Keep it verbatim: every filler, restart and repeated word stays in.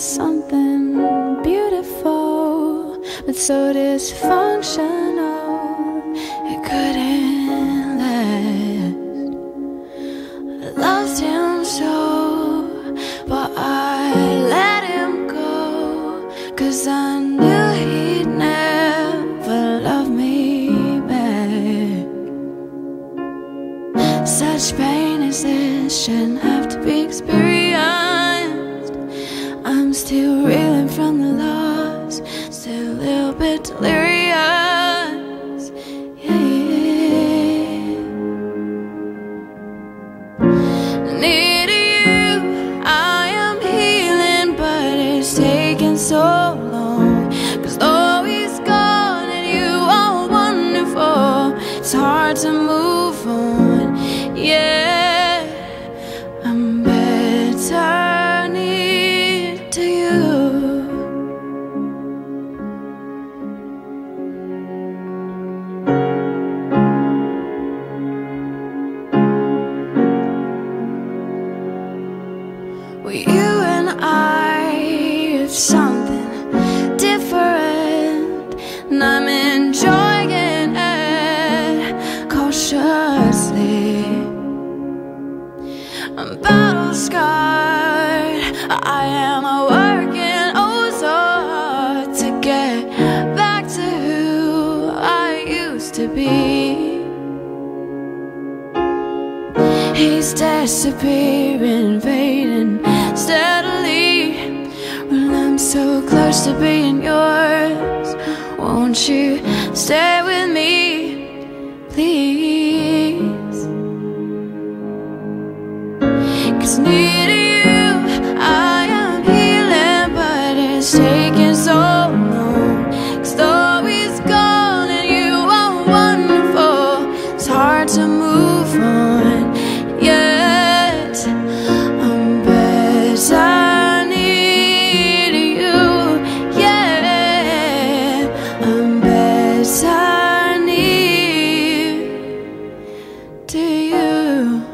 something beautiful, but so dysfunctional it couldn't last. I loved him so, but I let him go, 'cause I knew he'd never love me back. Such pain as this shouldn't have to be experienced. I'm still reeling from the loss, still a little bit delirious, yeah. Near to you, I am healing, but it's taking so long. 'Cause though he's gone and you are wonderful, it's hard to move on, yeah. I'm better near to you. Well, you and I have something different, and I'm enjoying it cautiously. I'm battle scarred, I am working oh so hard to get back to who I used to be. He's disappearing, fading steadily. Well, I'm so close to being yours. Won't you stay with me, please? 'Cause near to you, I am healing, but it's taking so long. 'Cause though he's gone and you are wonderful, it's hard to move on, yet I'm better near to you, yeah. I'm better near to you.